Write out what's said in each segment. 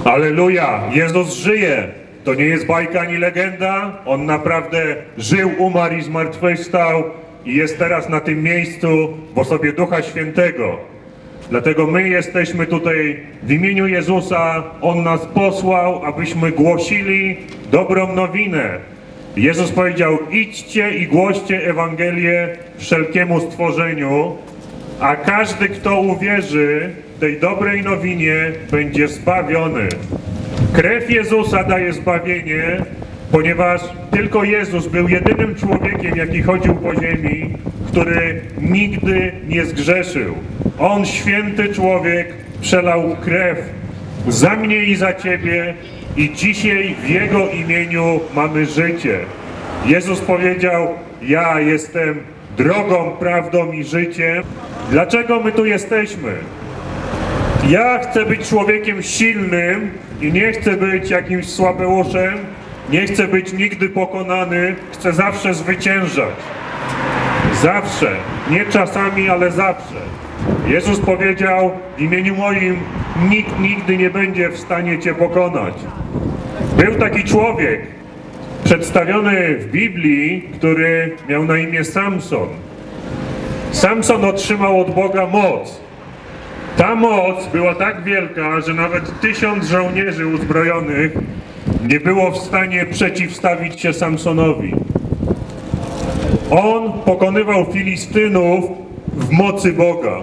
Alleluja! Jezus żyje! To nie jest bajka ani legenda. On naprawdę żył, umarł i zmartwychwstał i jest teraz na tym miejscu w osobie Ducha Świętego. Dlatego my jesteśmy tutaj w imieniu Jezusa. On nas posłał, abyśmy głosili dobrą nowinę. Jezus powiedział: idźcie i głoście Ewangelię wszelkiemu stworzeniu, a każdy, kto uwierzy tej dobrej nowinie, będzie zbawiony. Krew Jezusa daje zbawienie, ponieważ tylko Jezus był jedynym człowiekiem, jaki chodził po ziemi, który nigdy nie zgrzeszył. On, święty człowiek, przelał krew za mnie i za ciebie i dzisiaj w Jego imieniu mamy życie. Jezus powiedział: ja jestem drogą, prawdą i życiem. Dlaczego my tu jesteśmy? Ja chcę być człowiekiem silnym i nie chcę być jakimś słabeuszem, nie chcę być nigdy pokonany, chcę zawsze zwyciężać. Zawsze, nie czasami, ale zawsze. Jezus powiedział: w imieniu moim nikt nigdy nie będzie w stanie cię pokonać. Był taki człowiek przedstawiony w Biblii, który miał na imię Samson. Samson otrzymał od Boga moc. Ta moc była tak wielka, że nawet 1000 żołnierzy uzbrojonych nie było w stanie przeciwstawić się Samsonowi. On pokonywał Filistynów w mocy Boga.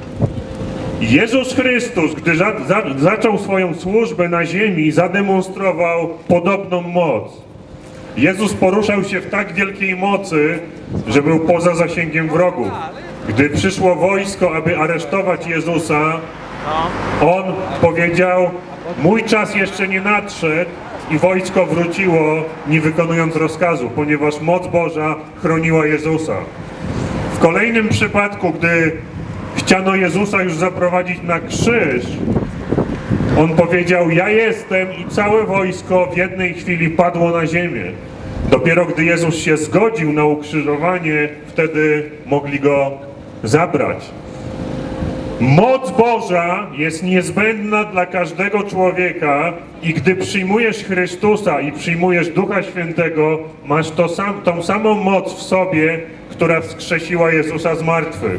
Jezus Chrystus, gdy zaczął swoją służbę na ziemi, zademonstrował podobną moc. Jezus poruszał się w tak wielkiej mocy, że był poza zasięgiem wrogów. Gdy przyszło wojsko, aby aresztować Jezusa, On powiedział: mój czas jeszcze nie nadszedł, i wojsko wróciło, nie wykonując rozkazu, ponieważ moc Boża chroniła Jezusa. W kolejnym przypadku, gdy chciano Jezusa już zaprowadzić na krzyż, On powiedział: ja jestem, i całe wojsko w jednej chwili padło na ziemię. Dopiero gdy Jezus się zgodził na ukrzyżowanie, wtedy mogli Go zabrać. Moc Boża jest niezbędna dla każdego człowieka i gdy przyjmujesz Chrystusa i przyjmujesz Ducha Świętego, masz tą samą moc w sobie, która wskrzesiła Jezusa z martwych.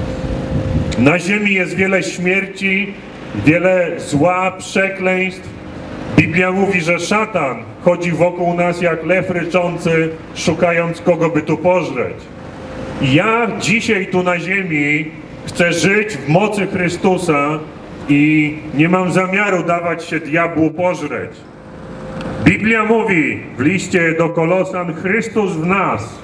Na ziemi jest wiele śmierci, wiele zła, przekleństw. Biblia mówi, że szatan chodzi wokół nas jak lew ryczący, szukając kogo by tu pożreć. Ja dzisiaj tu na ziemi chcę żyć w mocy Chrystusa i nie mam zamiaru dawać się diabłu pożreć. Biblia mówi w liście do Kolosan: Chrystus w nas.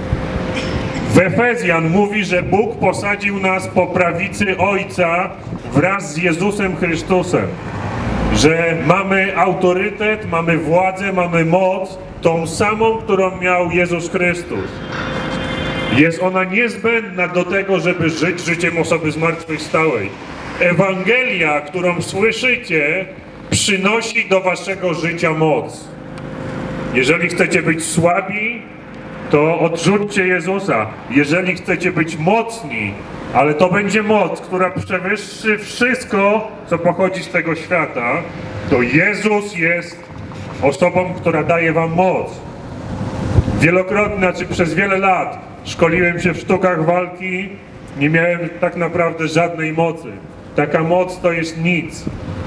W Efezjan mówi, że Bóg posadził nas po prawicy Ojca wraz z Jezusem Chrystusem. Że mamy autorytet, mamy władzę, mamy moc, tą samą, którą miał Jezus Chrystus. Jest ona niezbędna do tego, żeby żyć życiem osoby zmartwychwstałej. Ewangelia, którą słyszycie, przynosi do waszego życia moc. Jeżeli chcecie być słabi, to odrzućcie Jezusa. Jeżeli chcecie być mocni, ale to będzie moc, która przewyższy wszystko, co pochodzi z tego świata, to Jezus jest osobą, która daje wam moc. Wielokrotnie, znaczy przez wiele lat szkoliłem się w sztukach walki, nie miałem tak naprawdę żadnej mocy. Taka moc to jest nic.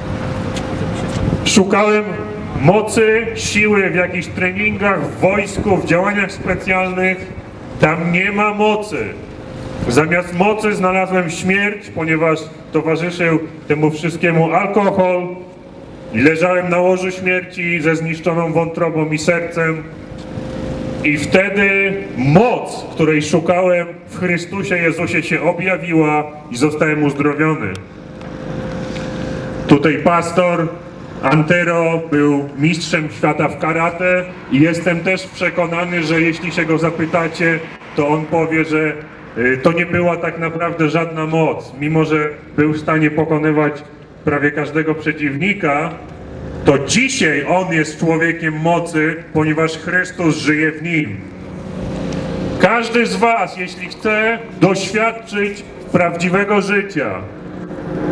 Szukałem mocy, siły w jakichś treningach, w wojsku, w działaniach specjalnych. Tam nie ma mocy. Zamiast mocy znalazłem śmierć, ponieważ towarzyszył temu wszystkiemu alkohol. I leżałem na łożu śmierci ze zniszczoną wątrobą i sercem. I wtedy moc, której szukałem w Chrystusie Jezusie, się objawiła i zostałem uzdrowiony. Tutaj pastor Antero był mistrzem świata w karate i jestem też przekonany, że jeśli się go zapytacie, to on powie, że to nie była tak naprawdę żadna moc. Mimo że był w stanie pokonywać prawie każdego przeciwnika, to dzisiaj on jest człowiekiem mocy, ponieważ Chrystus żyje w nim. Każdy z was, jeśli chce doświadczyć prawdziwego życia,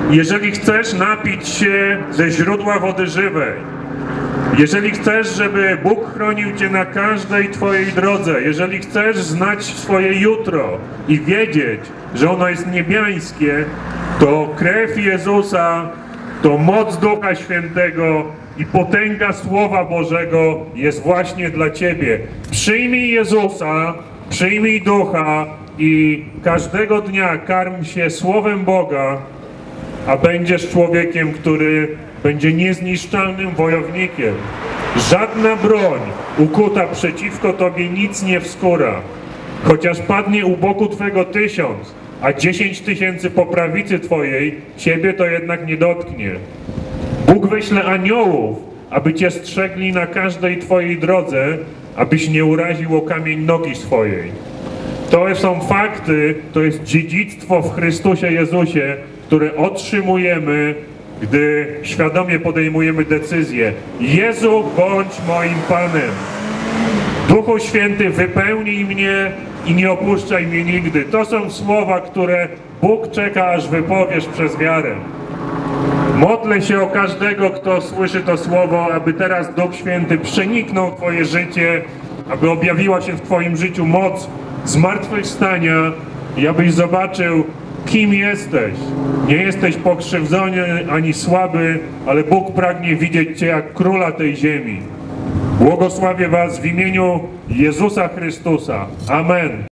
Jeżeli chcesz napić się ze źródła wody żywej, jeżeli chcesz, żeby Bóg chronił Cię na każdej Twojej drodze, jeżeli chcesz znać swoje jutro i wiedzieć, że ono jest niebiańskie, to krew Jezusa, to moc Ducha Świętego i potęga Słowa Bożego jest właśnie dla Ciebie. Przyjmij Jezusa, przyjmij Ducha i każdego dnia karm się Słowem Boga, a będziesz człowiekiem, który będzie niezniszczalnym wojownikiem. Żadna broń ukuta przeciwko Tobie nic nie wskóra. Chociaż padnie u boku Twego 1000, a 10 000 po prawicy Twojej, Ciebie to jednak nie dotknie. Bóg wyśle aniołów, aby Cię strzegli na każdej Twojej drodze, abyś nie uraził o kamień nogi swojej. To są fakty, to jest dziedzictwo w Chrystusie Jezusie, które otrzymujemy, gdy świadomie podejmujemy decyzję. Jezu, bądź moim Panem. Duchu Święty, wypełnij mnie i nie opuszczaj mnie nigdy. To są słowa, które Bóg czeka, aż wypowiesz przez wiarę. Modlę się o każdego, kto słyszy to słowo, aby teraz Duch Święty przeniknął Twoje życie, aby objawiła się w Twoim życiu moc zmartwychwstania i abyś zobaczył, kim jesteś. Nie jesteś pokrzywdzony ani słaby, ale Bóg pragnie widzieć Cię jak króla tej ziemi. Błogosławię Was w imieniu Jezusa Chrystusa. Amen.